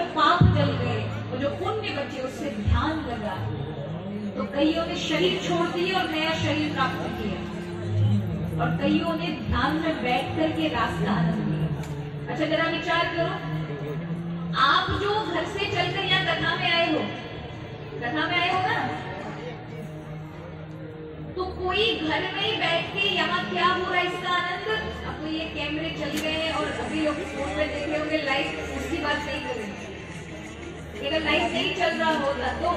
पाप जल गए, वो जो पुण्य बचे उससे ध्यान लगा, तो कईयों ने शरीर छोड़ दिया और नया शरीर प्राप्त किया, और कईयों ने ध्यान में बैठ करके रास्ता आनंद लिया। अच्छा जरा विचार करो, आप जो घर से चलकर यहाँ कथा में आए हो, कथा में आए हो ना, तो कोई घर में ही बैठ के यहाँ क्या हो रहा है इसका आनंद, अब तो ये कैमरे चल गए हैं और अभी लोग फोन पे देख रहे होंगे, लाइव उसकी बात नहीं करेंगे। अगर लाइव नहीं चल रहा होता तो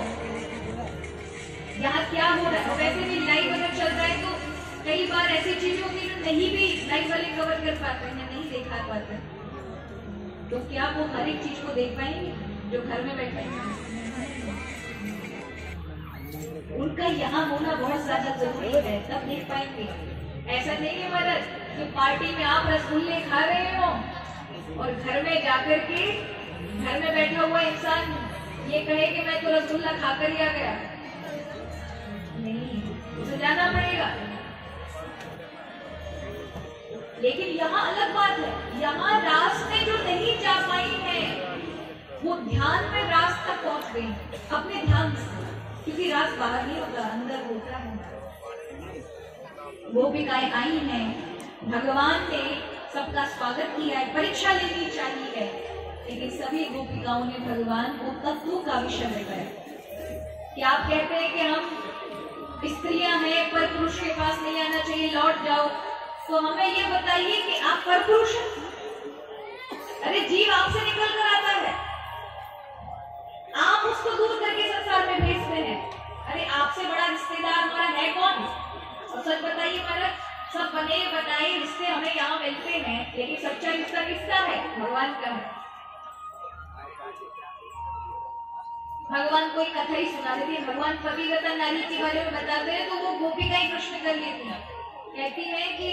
यहाँ क्या हो रहा है, और वैसे भी लाइव अगर चल रहा है तो कई बार ऐसी चीजें होती है नहीं भी लाइव वाले कवर कर पाते हैं, नहीं दिखा पाते, तो क्या वो हर एक चीज को देख पाएंगे जो घर में बैठे हैं? उनका यहाँ होना बहुत ज्यादा जरूरी है, तब देख पाएंगे। ऐसा नहीं है मदद कि पार्टी में आप रसगुल्ले खा रहे हो और घर में जाकर के घर में बैठा हुआ इंसान ये कहे कि मैं तो रसगुल्ला खाकर ही आ गया, नहीं, उसे जाना पड़ेगा। लेकिन यहाँ अलग बात है, यहाँ रास्ते जो नहीं जा पाई है वो ध्यान में रास तक पहुंच गई अपने ध्यान से, क्योंकि रास बाहर नहीं होता, अंदर होता है। गोपिकाएं आई हैं, भगवान ने सबका स्वागत किया है, परीक्षा लेनी चाहिए, लेकिन सभी गोपिकाओं ने भगवान को तत्व का विषय बताया। क्या आप कहते हैं कि हम स्त्रियां हैं पर पुरुष के पास नहीं आना चाहिए, लौट जाओ, तो हमें ये बताइए कि आप पर पुरुष हैं? अरे जीव आपसे निकल कर आता है, आप उसको दूर करके संसार में भेजते हैं। अरे आपसे बड़ा रिश्तेदार हमारा है कौन? और सच बताइए महाराज, सब बने बताए रिश्ते हमें यहाँ मिलते हैं, लेकिन सच्चा रिश्ता किसका है? भगवान का है। भगवान कोई कथा ही सुना देती है, भगवान पतिव्रता नारी के बारे में बताते हैं, तो वो गोपिका ही प्रश्न कर लेती है, कहती है कि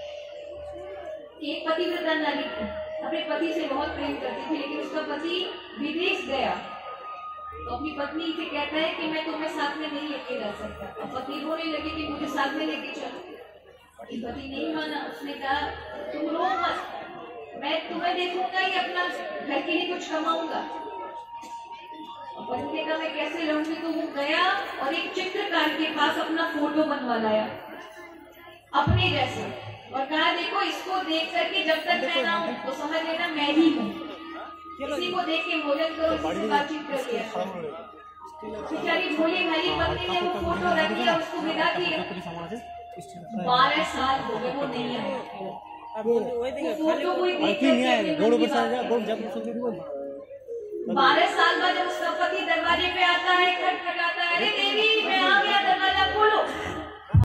एक पतिव्रता नारी थी, अपने पति से बहुत प्रेम करती थी, लेकिन उसका पति विदेश गया, तो अपनी पत्नी से कहता है कि मैं तुम्हें साथ में नहीं लेके जा सकता। अब पति रोने लगे कि मुझे साथ में लेके चलो, पति नहीं माना, उसने कहा तुम रो मत, मैं तुम्हें देखूंगा ही, अपना घर के लिए कुछ कमाऊंगा। और पति ने कहा मैं कैसे रहूंगी, तो वो गया और एक चित्रकार के पास अपना फोटो बनवा लाया अपने जैसे, और कहा देखो इसको देख करके जब तक मैं ना हूं तो समझ लेना मैं ही हूँ, किसी को देख के भोजन करो, किसी बातचीत कर लिया। बेचारी भोली भाली पत्नी ने वो फोटो रख दिया, उसको विदा किया। 12 साल हो गए वो नहीं आया, वो फोटो कोई देख करके 12 साल बाद जब उसका पति दरवाजे पे आता है, खटखटाता है, अरे देवी